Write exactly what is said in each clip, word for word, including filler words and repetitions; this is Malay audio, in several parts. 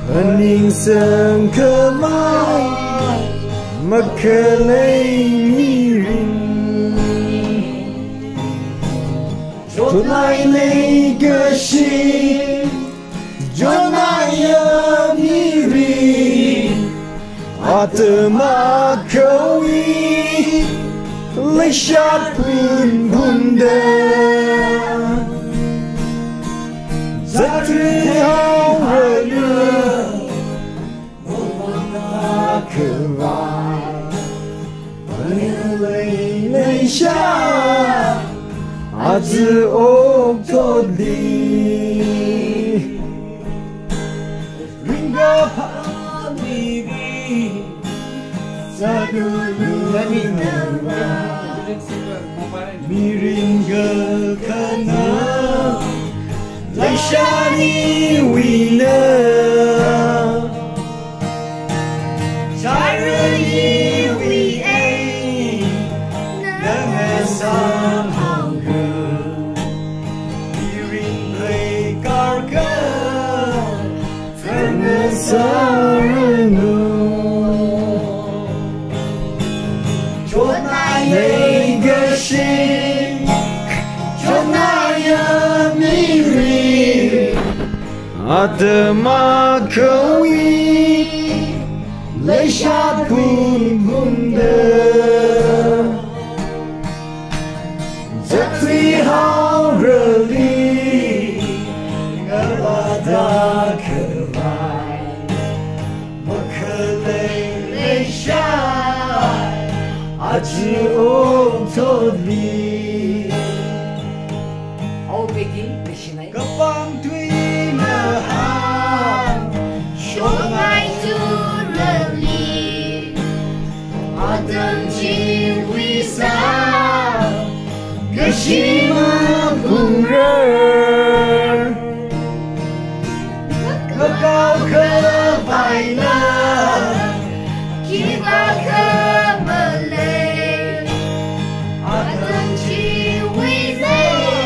Hening seng kemai Mekelai miring Jonai lei geshi Jonai ya miring Atma kawi Leshat pun bunda Zatri hawrelu Mumana kewai Menelai leisha Azi oktodi Ringga pamiri Sadulu minara Miringga kana Leishani wina Chirani wi ai Nangasam hangga Miring play karga Nangasaranu Jonai lei gashi Jonai ya miri Atma kawi Leisha pun bunda Zatri hawreli Ngabada kewai Mekelai leisha Aji oktodi Oh, Becky, Missionary. Kapang tui nahan Shongai tu leli Adam ji wisa Kashima pungrer Kekau kebaila Kita ke Malay Adam ji wisa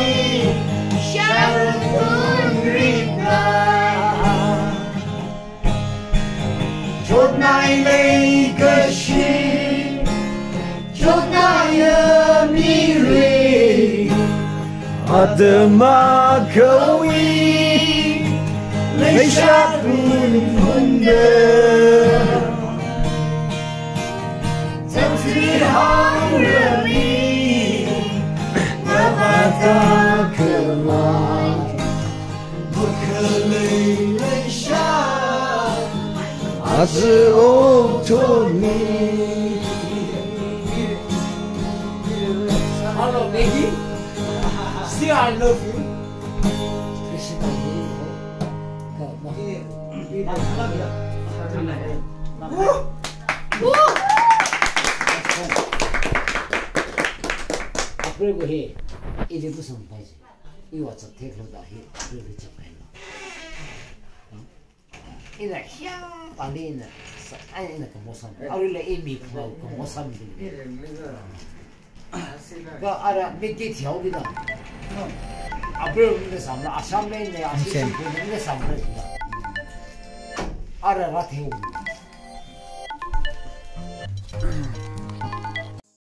Syarul pun rita Jonai lei gashi Jonai ya miri Atma kawi Leisha pun bunda Zatri hawreli Ngabata kewai Mekelai leisha Azi oktodi Hello, Becky. Still, I love you. 그리고 해 이제도 선파지 이 와서 태클다 해 그렇게 잡아요. 이제 향 빨리는 아니 그 모산 아울레 이미 그 모산들 그 알아 몇개条비다 앞으로 근데 삼라 아삼레네 아시는 근데 삼레다 알아라 태우